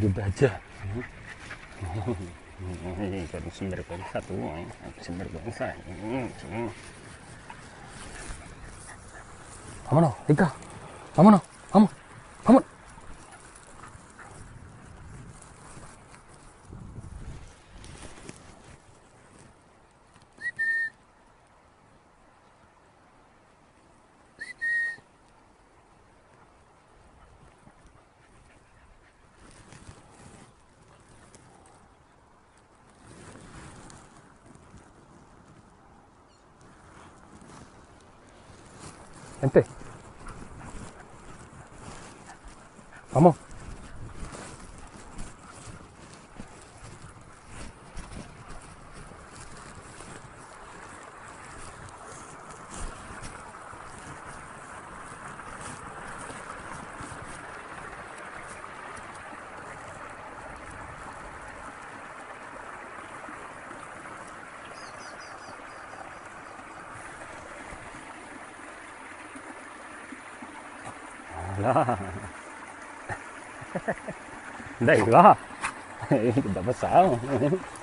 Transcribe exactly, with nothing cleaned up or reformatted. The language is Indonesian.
baja. Ini kan sumber bangsa tuh, sumber bangsa. Vámonos, Rica. Vámonos, vamos, vamos. Vente. Vamos. Lah. Đây quá. Dapat sao?